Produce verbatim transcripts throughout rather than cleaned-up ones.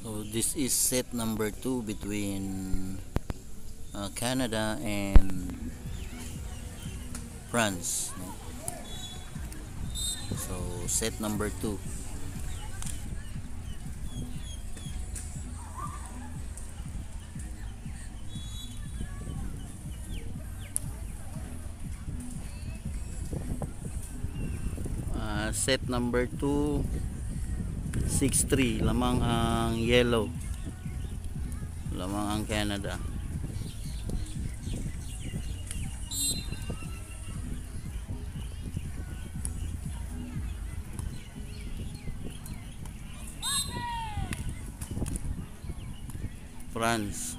So this is set number two between uh, Canada and France. No? So set number two. Uh, set number two, six three, lamang ang yellow, lamang ang Canada. France.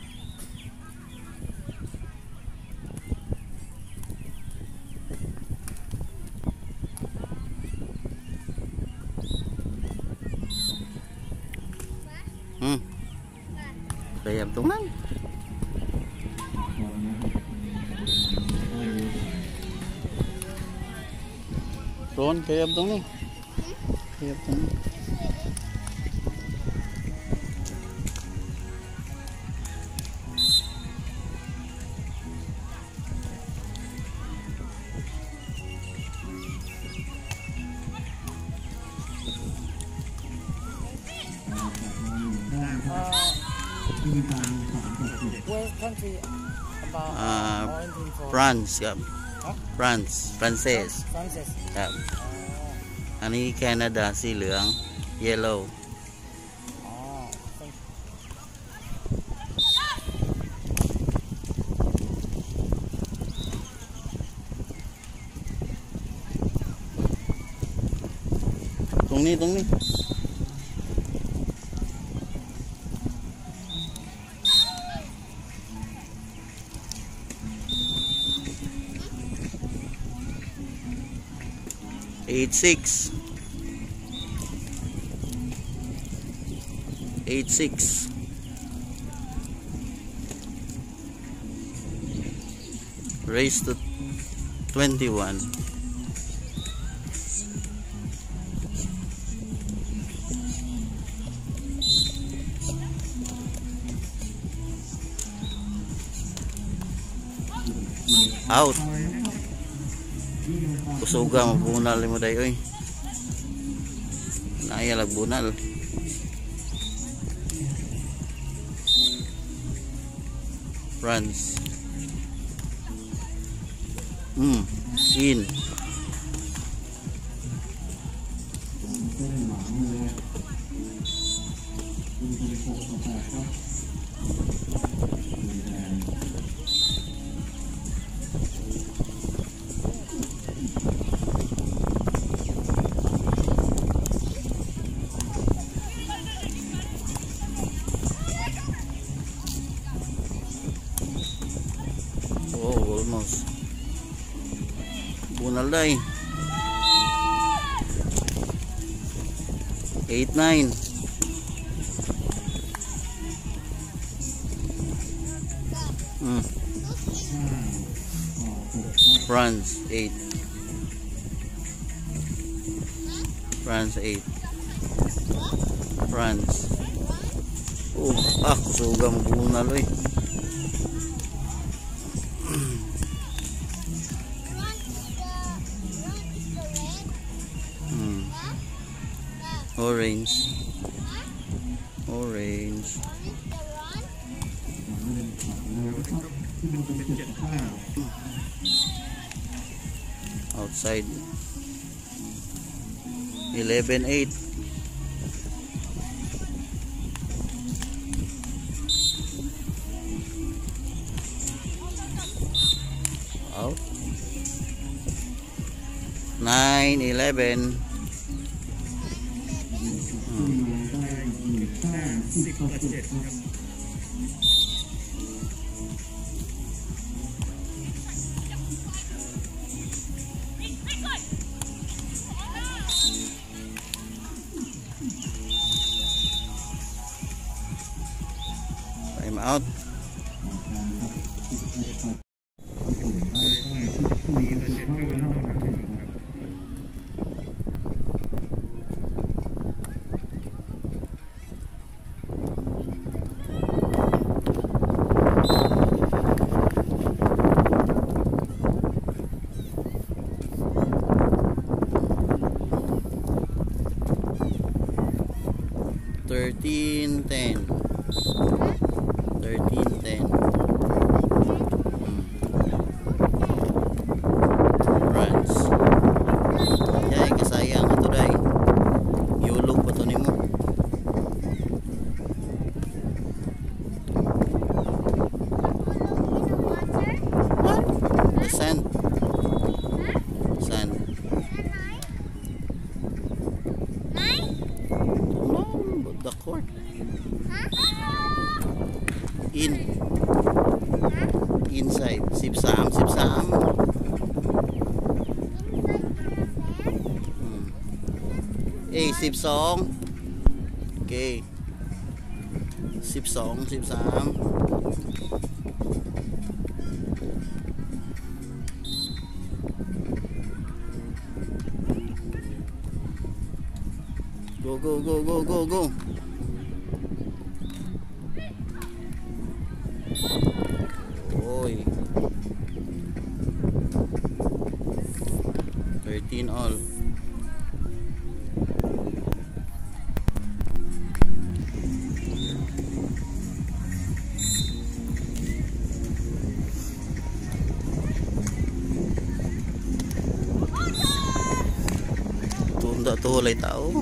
Hmm. Kaya ito man. Ron, kaya ito ni. Kaya ito ni. What country about Uh, quarantine for? France, yeah. Huh? France, Frances. Francis. Yeah. Oh. อันนี้แคนาดาสีเหลือง yellow. Oh. Thank you. ตรงนี้ตรงนี้ eight six eight six raised to twenty-one. Out. Kusuga mabunal mo dayo eh. Naya lagbunal. France. Hmm. In. Oh, almost. Bunal day. eight nine. Hmm. France eight. France eight. France. Oh, ah, kusuga mabunal eh. Hmm. Orange. Orange. Outside. eleven eight. Out. nine eleven. Time out. thirteen ten. thirteen ten. Hmm. France. Yay, kasayang ito day. Yulog pa to nimo. What? The sand. Sand. No, the court. In. Inside. Sipsam, sipsam. Hmm. Eh, sipsong. Okay. Sipsong, sipsam. Go, go, go, go, go, go. Oy. thirteen all. Tunda to hulay tao.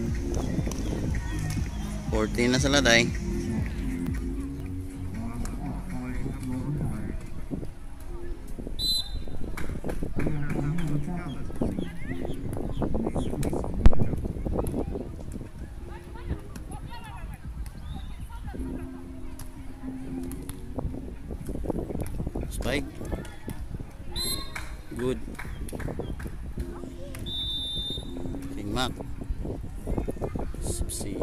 fourteen na sila day. Spike. Good. King Mac. Sipsi.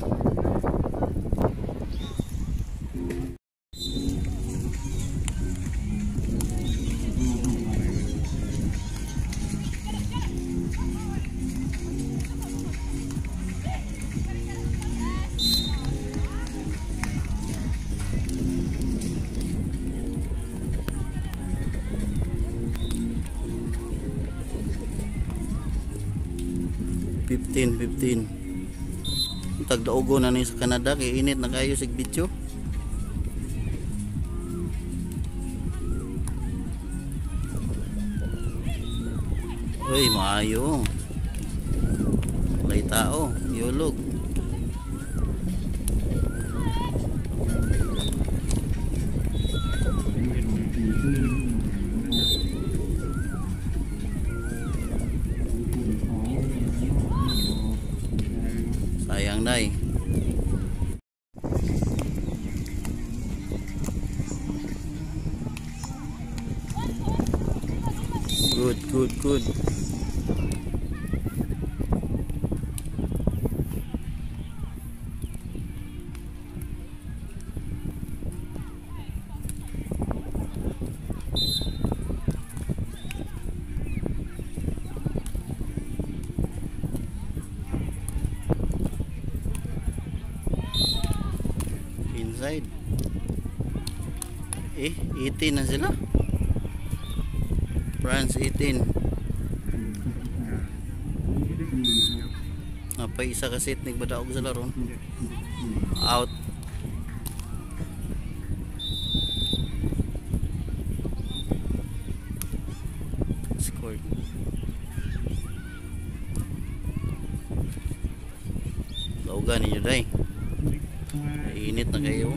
fifteen fifteen. Tagdaogo na ni sa Canada kay init na kayo sig bityo. Uy, maayo. Walay tao, yulog. Sayang day. Good, good, good. Inside. Eh, eighteen na sila. France eighteen. Napay isa ka set nagbadaog sa laro. Out. Scored. Laugan ninyo day. Init na kayo.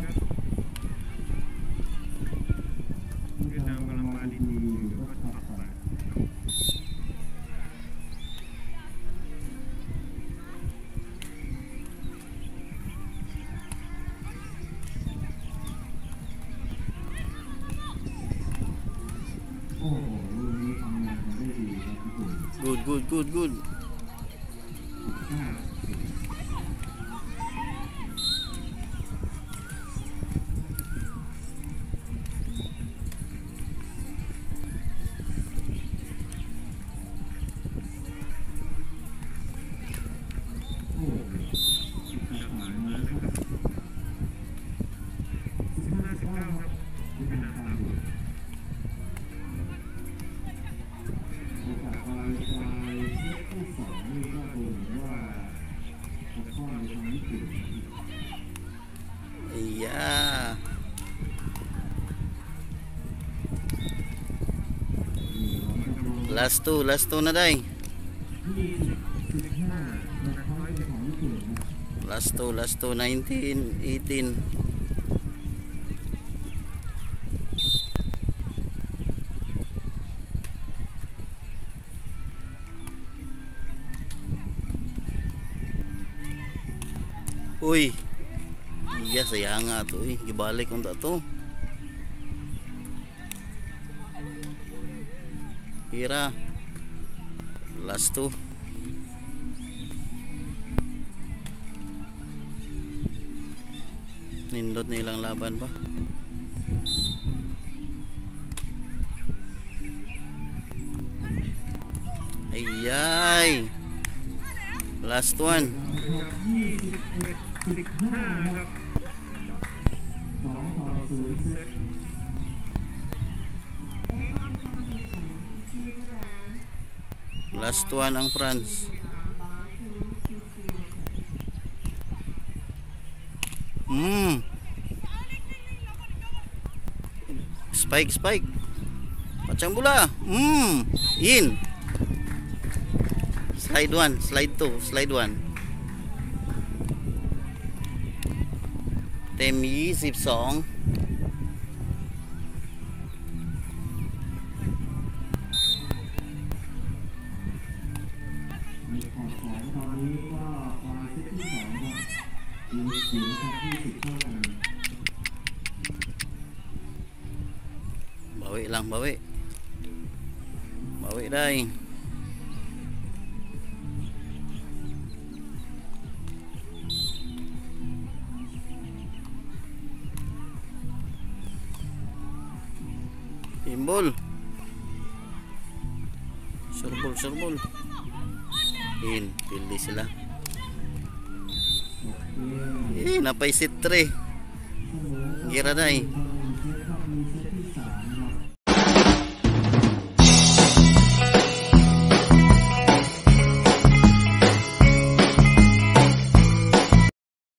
Good, good, good, good. Last two, last two na day. Last two, last two, nineteen, eighteen. Uy. Iya saya nga to eh. Gibalik unta to. Hira. Last two. Nindot na ilang laban pa. Ayay. Last one. Last one ang France. Hmm. Spike, spike. Pacang bola. Hmm. In. Slide one, slide two, slide one. Temยี่สิบสองมีขอบของตอนนี้ก็ประมาณเซตที่สองครับยิงสูงครับยี่สิบเท่ากัน Bawi lang, bawi. Bawi day. Timbol. Surbol, surbol. In, pildi sila. Eh, napay sit three. Gira day.